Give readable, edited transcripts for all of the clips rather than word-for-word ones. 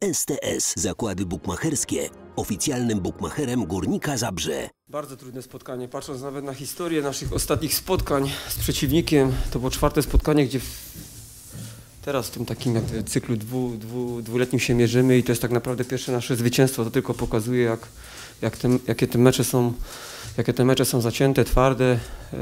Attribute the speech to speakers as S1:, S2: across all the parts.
S1: STS Zakłady Bukmacherskie, oficjalnym bukmacherem Górnika Zabrze.
S2: Bardzo trudne spotkanie, patrząc nawet na historię naszych ostatnich spotkań z przeciwnikiem. To było 4. spotkanie, gdzie teraz w tym takim jakby cyklu dwuletnim się mierzymy i to jest tak naprawdę pierwsze nasze zwycięstwo. To tylko pokazuje, jakie te mecze są zacięte, twarde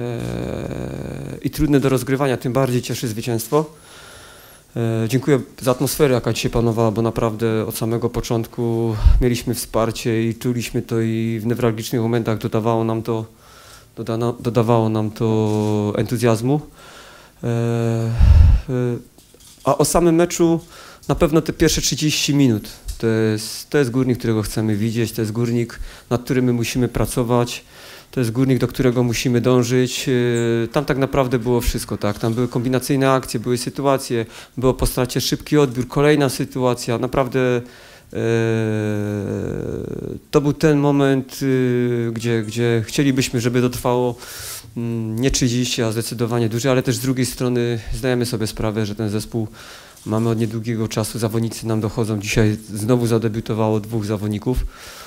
S2: i trudne do rozgrywania. Tym bardziej cieszy zwycięstwo. Dziękuję za atmosferę, jaka dzisiaj panowała, bo naprawdę od samego początku mieliśmy wsparcie i czuliśmy to i w newralgicznych momentach dodawało nam to entuzjazmu. A o samym meczu na pewno te pierwsze 30 minut to jest Górnik, którego chcemy widzieć, to jest Górnik, nad którym my musimy pracować. To jest Górnik, do którego musimy dążyć. Tam tak naprawdę było wszystko, tak? Tam były kombinacyjne akcje, były sytuacje, było po stracie szybki odbiór, kolejna sytuacja. Naprawdę to był ten moment, gdzie chcielibyśmy, żeby to trwało nie 30, a zdecydowanie dłużej, ale też z drugiej strony zdajemy sobie sprawę, że ten zespół mamy od niedługiego czasu, zawodnicy nam dochodzą. Dzisiaj znowu zadebiutowało 2 zawodników.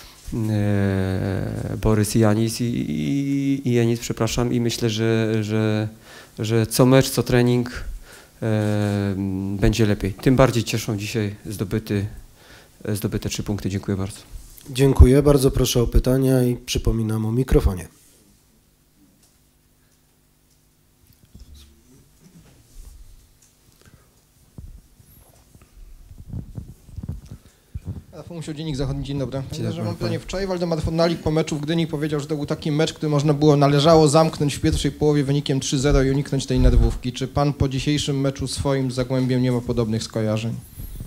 S2: Borys i Janis i Janis, przepraszam, i myślę, że co mecz, co trening będzie lepiej. Tym bardziej cieszą dzisiaj zdobyte 3 punkty. Dziękuję bardzo.
S3: Dziękuję. Bardzo proszę o pytania i przypominam o mikrofonie.
S4: Musiał Dziennik Zachodni, dzień dobry. Mam pytanie. Wczoraj Waldemar Fornalik po meczu w Gdyni powiedział, że to był taki mecz, który należało zamknąć w pierwszej połowie wynikiem 3-0 i uniknąć tej nerwówki. Czy pan po dzisiejszym meczu swoim z Zagłębiem nie ma podobnych skojarzeń?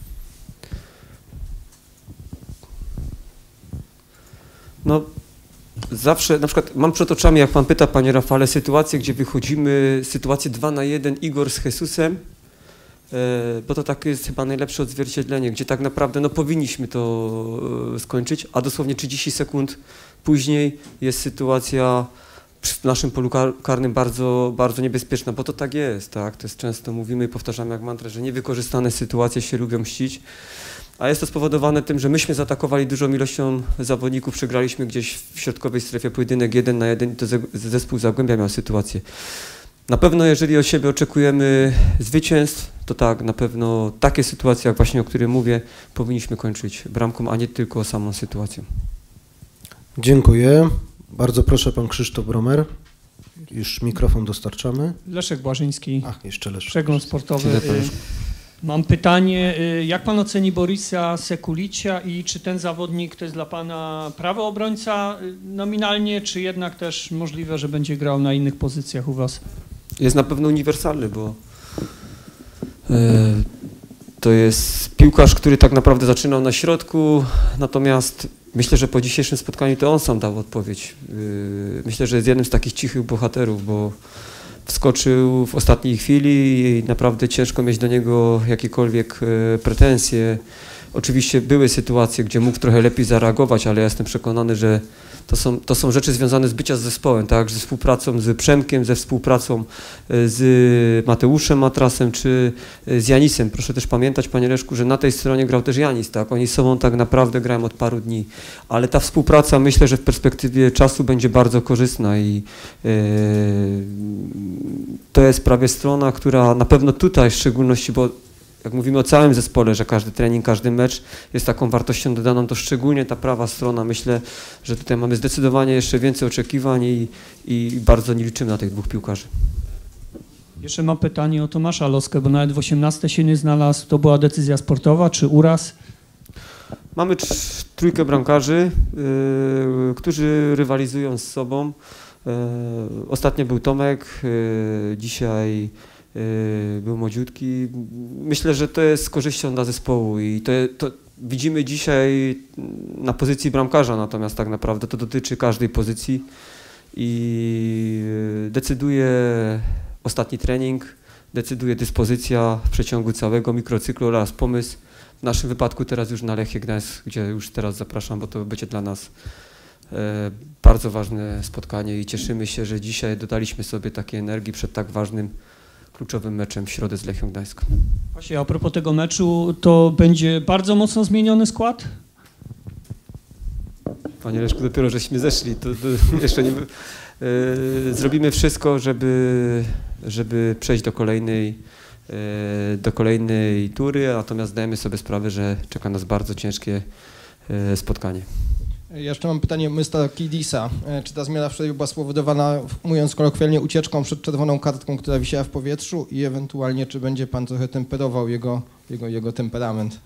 S2: No zawsze, na przykład mam przed oczami, jak pan pyta, panie Rafale, sytuację, gdzie wychodzimy, sytuację 2 na 1, Igor z Jesusem, bo to takie jest chyba najlepsze odzwierciedlenie, gdzie tak naprawdę no, powinniśmy to skończyć, a dosłownie 30 sekund później jest sytuacja w naszym polu karnym bardzo, bardzo niebezpieczna, bo to tak jest, tak? To jest często mówimy i powtarzamy jak mantrę, że niewykorzystane sytuacje się lubią mścić, a jest to spowodowane tym, że myśmy zaatakowali dużą ilością zawodników, przegraliśmy gdzieś w środkowej strefie pojedynek 1 na 1 i to zespół Zagłębia miał sytuację. Na pewno jeżeli od siebie oczekujemy zwycięstw, to tak, na pewno takie sytuacje, jak właśnie o których mówię, powinniśmy kończyć bramką, a nie tylko samą sytuacją.
S3: Dziękuję. Bardzo proszę, pan Krzysztof Bromer. Już mikrofon dostarczamy.
S5: Leszek Błażyński,
S3: jeszcze Leszek.
S5: Przegląd sportowy. Mam pytanie, jak pan oceni Borisa Sekulicia i czy ten zawodnik to jest dla pana prawy obrońca nominalnie, czy jednak też możliwe, że będzie grał na innych pozycjach u was?
S2: Jest na pewno uniwersalny, bo to jest piłkarz, który tak naprawdę zaczynał na środku, natomiast myślę, że po dzisiejszym spotkaniu to on sam dał odpowiedź. Myślę, że jest jednym z takich cichych bohaterów, bo wskoczył w ostatniej chwili i naprawdę ciężko mieć do niego jakiekolwiek pretensje. Oczywiście były sytuacje, gdzie mógł trochę lepiej zareagować, ale ja jestem przekonany, że to są rzeczy związane z bycia z zespołem, tak? Ze współpracą z Przemkiem, ze współpracą z Mateuszem Matrasem czy z Janisem. Proszę też pamiętać, panie Leszku, że na tej stronie grał też Janis, tak? Oni z sobą tak naprawdę grają od paru dni, ale ta współpraca myślę, że w perspektywie czasu będzie bardzo korzystna i to jest prawie strona, która na pewno tutaj w szczególności, bo jak mówimy o całym zespole, że każdy trening, każdy mecz jest taką wartością dodaną, to szczególnie ta prawa strona. Myślę, że tutaj mamy zdecydowanie jeszcze więcej oczekiwań i bardzo nie liczymy na tych 2 piłkarzy.
S5: Jeszcze mam pytanie o Tomasza Loskę, bo nawet w 18 się nie znalazł. To była decyzja sportowa czy uraz?
S2: Mamy 3 bramkarzy, którzy rywalizują z sobą. Ostatnio był Tomek, dzisiaj był młodziutki. Myślę, że to jest z korzyścią dla zespołu i to widzimy dzisiaj na pozycji bramkarza, natomiast tak naprawdę to dotyczy każdej pozycji i decyduje ostatni trening, decyduje dyspozycja w przeciągu całego mikrocyklu oraz pomysł. W naszym wypadku teraz już na Lechie Gdańsk, gdzie już teraz zapraszam, bo to będzie dla nas bardzo ważne spotkanie i cieszymy się, że dzisiaj dodaliśmy sobie takiej energii przed tak ważnym kluczowym meczem w środę z Lechią Gdańsk.
S5: Właśnie a propos tego meczu, to będzie bardzo mocno zmieniony skład?
S2: Panie Leszku, dopiero żeśmy zeszli, to jeszcze nie... Zrobimy wszystko, żeby przejść do kolejnej tury, natomiast zdajemy sobie sprawę, że czeka nas bardzo ciężkie spotkanie.
S4: Jeszcze mam pytanie Mr. Kidisa. Czy ta zmiana wczoraj była spowodowana, mówiąc kolokwialnie, ucieczką przed czerwoną kartką, która wisiała w powietrzu i ewentualnie czy będzie pan trochę temperował jego temperament?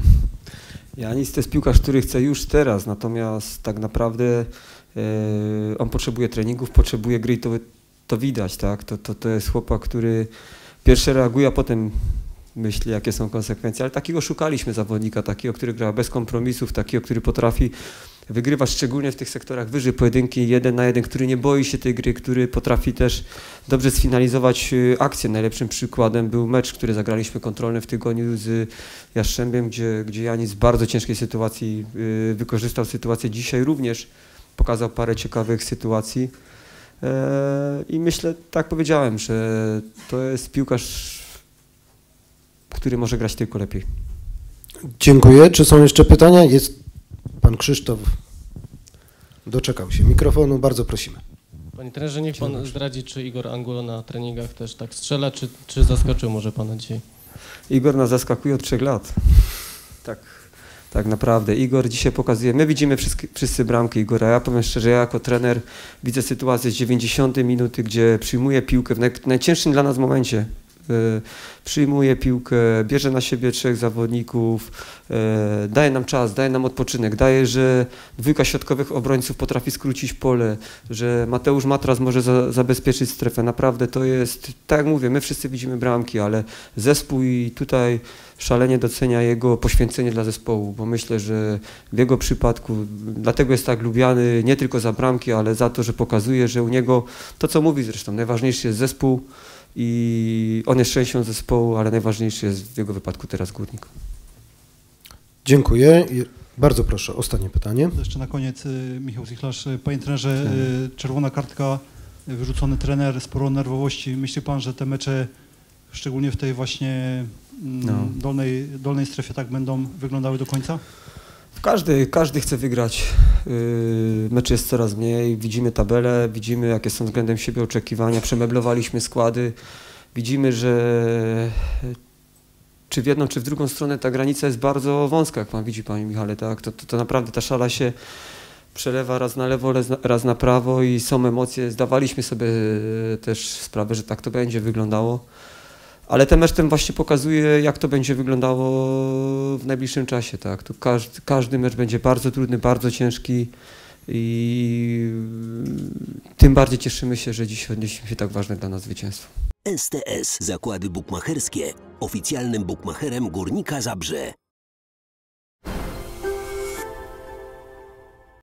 S2: Janis to jest piłkarz, który chce już teraz, natomiast tak naprawdę on potrzebuje treningów, potrzebuje gry i to widać, tak? To jest chłopak, który pierwszy reaguje, a potem myśli, jakie są konsekwencje, ale takiego szukaliśmy zawodnika, takiego, który gra bez kompromisów, takiego, który potrafi wygrywać szczególnie w tych sektorach wyżej pojedynki 1 na 1, który nie boi się tej gry, który potrafi też dobrze sfinalizować akcję. Najlepszym przykładem był mecz, który zagraliśmy kontrolny w tygodniu z Jastrzębiem, gdzie Janis w bardzo ciężkiej sytuacji wykorzystał sytuację. Dzisiaj również pokazał parę ciekawych sytuacji i myślę, tak powiedziałem, że to jest piłkarz, który może grać tylko lepiej.
S3: Dziękuję. Czy są jeszcze pytania? Jest pan Krzysztof. Doczekał się mikrofonu. Bardzo prosimy.
S6: Panie trenerze, niech pan zdradzi, czy Igor Angulo na treningach też tak strzela, czy zaskoczył może pana dzisiaj?
S2: Igor nas zaskakuje od 3 lat. Tak naprawdę. Igor dzisiaj pokazuje, my widzimy wszyscy bramki Igora. Ja powiem szczerze, ja jako trener widzę sytuację z 90 minuty, gdzie przyjmuje piłkę w najcięższym dla nas momencie. Przyjmuje piłkę, bierze na siebie 3 zawodników, daje nam czas, daje nam odpoczynek, daje, że 2 środkowych obrońców potrafi skrócić pole, że Mateusz Matras może zabezpieczyć strefę. Naprawdę to jest, tak jak mówię, my wszyscy widzimy bramki, ale zespół i tutaj szalenie docenia jego poświęcenie dla zespołu, bo myślę, że w jego przypadku dlatego jest tak lubiany nie tylko za bramki, ale za to, że pokazuje, że u niego to, co mówi zresztą, najważniejszy jest zespół, i on jest częścią zespołu, ale najważniejszy jest w jego wypadku teraz Górnik.
S3: Dziękuję. Bardzo proszę, ostatnie pytanie.
S7: Jeszcze na koniec Michał Zichlarz. Panie trenerze, czerwona kartka, wyrzucony trener, sporo nerwowości. Myśli pan, że te mecze, szczególnie w tej właśnie dolnej strefie, tak będą wyglądały do końca?
S2: Każdy chce wygrać. Meczy jest coraz mniej, widzimy tabelę, widzimy, jakie są względem siebie oczekiwania, przemeblowaliśmy składy, widzimy, że czy w jedną, czy w drugą stronę ta granica jest bardzo wąska, jak pan widzi, panie Michale, tak? To naprawdę ta szala się przelewa raz na lewo, raz na prawo i są emocje. Zdawaliśmy sobie też sprawę, że tak to będzie wyglądało. Ale ten mecz właśnie pokazuje, jak to będzie wyglądało w najbliższym czasie. Tak? Tu każdy mecz będzie bardzo trudny, bardzo ciężki i tym bardziej cieszymy się, że dziś odnieśliśmy się tak ważne dla nas zwycięstwo.
S1: STS Zakłady Bukmacherskie, oficjalnym bukmacherem Górnika Zabrze.